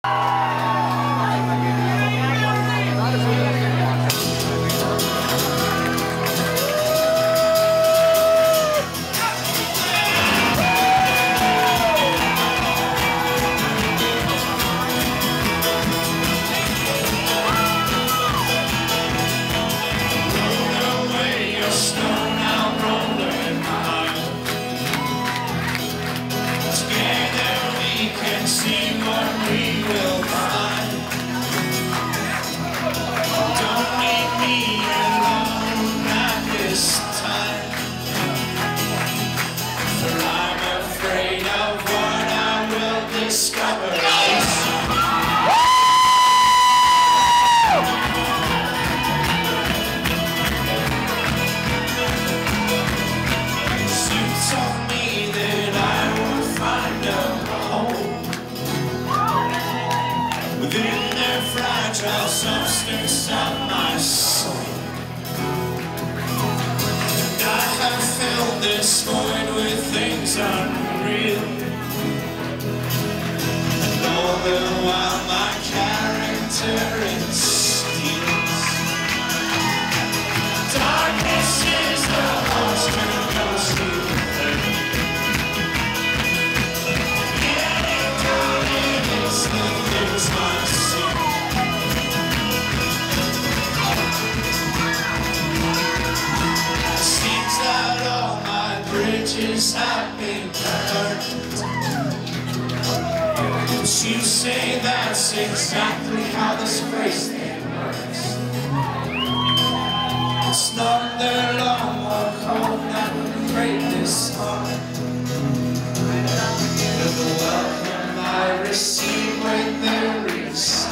Substance of my soul, and I have filled this void with things unreal, and all the while my character insteals. Darkness is the host who goes to heaven, getting down in it's the things I see. Bridges have been burned, but you say that's exactly how this phrase thing works. It's not the long walk home that would break this heart, but the welcome I receive when there is